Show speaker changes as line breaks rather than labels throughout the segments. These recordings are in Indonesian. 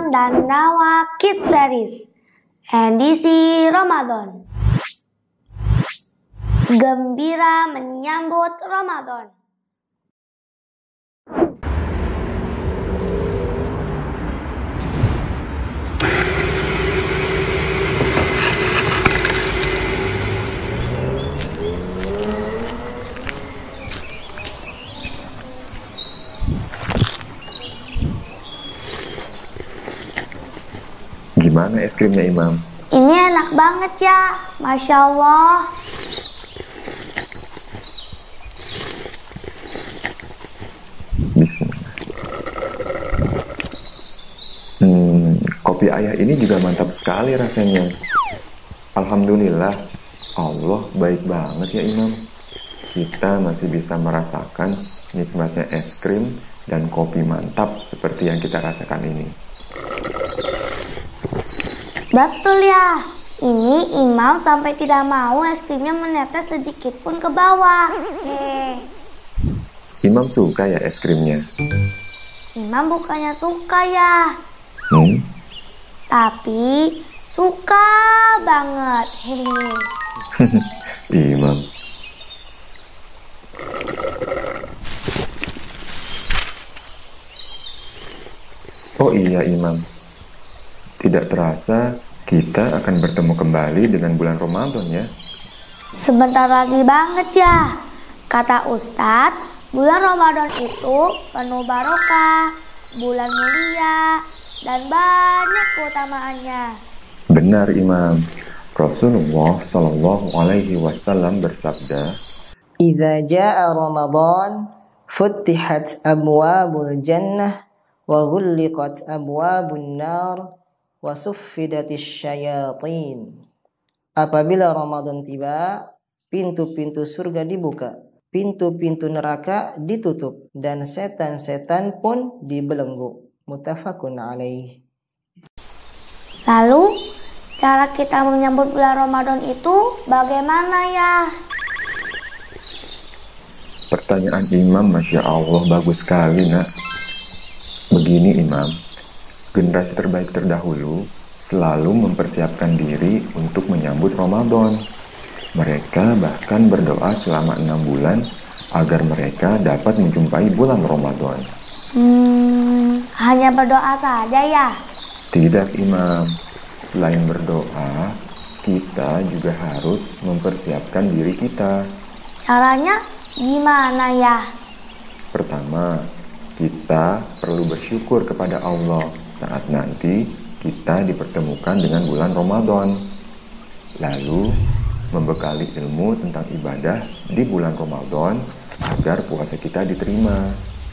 Ramadan dan Dawa Kids Series edisi Ramadan. Gembira menyambut Ramadan.
Gimana es krimnya, Imam?
Ini enak banget ya, Masya Allah.
Bismillah. Kopi ayah ini juga mantap sekali rasanya. Alhamdulillah, Allah baik banget ya, Imam. Kita masih bisa merasakan nikmatnya es krim dan kopi mantap seperti yang kita rasakan ini.
Betul ya, ini Imam sampai tidak mau es krimnya menetes sedikit pun ke bawah.
Imam suka ya es krimnya?
Imam bukannya suka ya, tapi suka banget.
Imam. Oh iya, Imam. Tidak terasa kita akan bertemu kembali dengan bulan Ramadan ya.
Sebentar lagi banget ya. Kata Ustadz, bulan Ramadan itu penuh barokah, bulan mulia, dan banyak keutamaannya.
Benar, Imam. Rasulullah Shallallahu Alaihi Wasallam bersabda,
"Idza jaa Ramadan, futtihat abwabul jannah, wa ghulliqat abwabun nar, wa suffidatis syayatin." Apabila Ramadan tiba, pintu-pintu surga dibuka, pintu-pintu neraka ditutup, dan setan-setan pun dibelenggu. Muttafaqun alaih.
Lalu, cara kita menyambut bulan Ramadan itu bagaimana ya?
Pertanyaan Imam, Masya Allah, bagus sekali, nak. Begini, Imam. Generasi terbaik terdahulu selalu mempersiapkan diri untuk menyambut Ramadan. Mereka bahkan berdoa selama 6 bulan agar mereka dapat menjumpai bulan Ramadan.
Hanya berdoa saja ya?
Tidak, Imam. Selain berdoa, kita juga harus mempersiapkan diri kita.
Caranya gimana ya?
Pertama, kita perlu bersyukur kepada Allah saat nanti kita dipertemukan dengan bulan Ramadan. Lalu, membekali ilmu tentang ibadah di bulan Ramadan agar puasa kita diterima.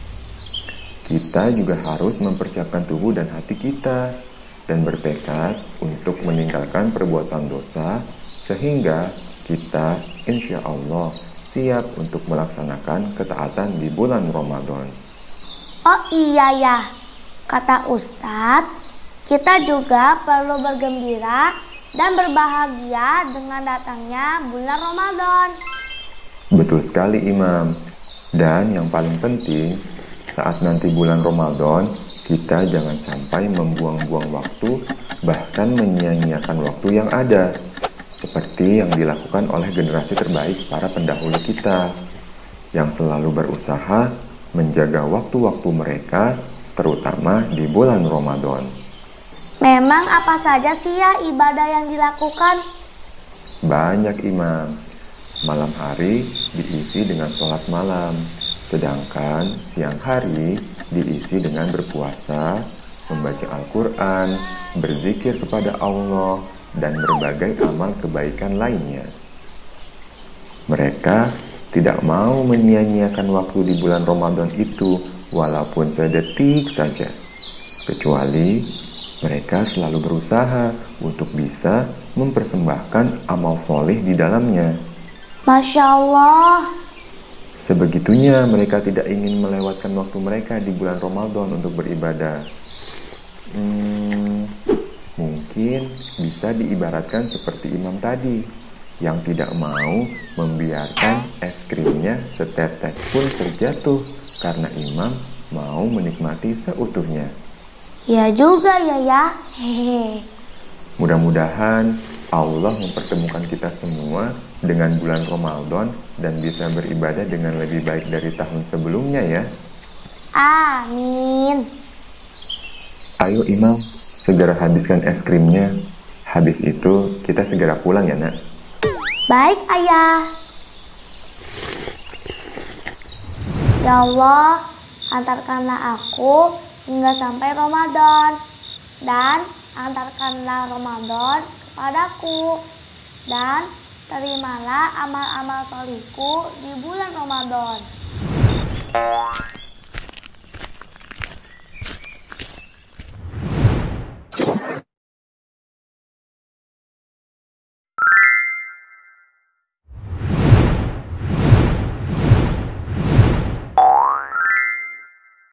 Kita juga harus mempersiapkan tubuh dan hati kita dan bertekad untuk meninggalkan perbuatan dosa sehingga kita insya Allah siap untuk melaksanakan ketaatan di bulan Ramadan.
Oh iya ya, kata Ustadz, kita juga perlu bergembira dan berbahagia dengan datangnya bulan Ramadan.
Betul sekali, Imam. Dan yang paling penting, saat nanti bulan Ramadan, kita jangan sampai membuang-buang waktu, bahkan menyia-nyiakan waktu yang ada, seperti yang dilakukan oleh generasi terbaik para pendahulu kita, yang selalu berusaha menjaga waktu-waktu mereka, terutama di bulan Ramadan.
Memang apa saja sih ya ibadah yang dilakukan?
Banyak, Imam. Malam hari diisi dengan sholat malam, sedangkan siang hari diisi dengan berpuasa, membaca Al-Quran, berzikir kepada Allah, dan berbagai amal kebaikan lainnya. Mereka tidak mau menyia-nyiakan waktu di bulan Ramadan itu, walaupun sedetik saja. Kecuali mereka selalu berusaha untuk bisa mempersembahkan amal soleh di dalamnya.
Masya Allah.
Sebegitunya mereka tidak ingin melewatkan waktu mereka di bulan Ramadan untuk beribadah. Mungkin bisa diibaratkan seperti Imam tadi, yang tidak mau membiarkan es krimnya setetes pun terjatuh karena Imam mau menikmati seutuhnya.
Ya juga ya. Hehe.
Mudah-mudahan Allah mempertemukan kita semua dengan bulan Ramadan dan bisa beribadah dengan lebih baik dari tahun sebelumnya ya.
Amin.
Ayo Imam, segera habiskan es krimnya. Habis itu kita segera pulang ya nak.
Baik ayah. Ya Allah, antarkanlah aku hingga sampai Ramadan. Dan antarkanlah Ramadan kepadaku. Dan terimalah amal-amal soliku di bulan Ramadan.